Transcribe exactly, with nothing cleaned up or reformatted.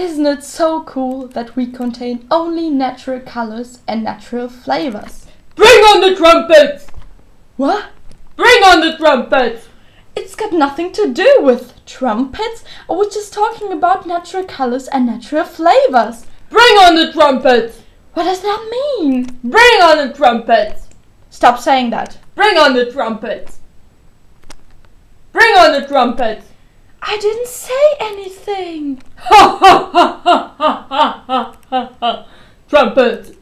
Isn't it so cool that we contain only natural colors and natural flavors? Bring on the trumpets! What? Bring on the trumpets! It's got nothing to do with trumpets. I was just talking about natural colors and natural flavors. Bring on the trumpets! What does that mean? Bring on the trumpets! Stop saying that. Bring on the trumpets! Bring on the trumpets! I didn't say anything. Ha ha ha ha ha ha ha! Trumpets!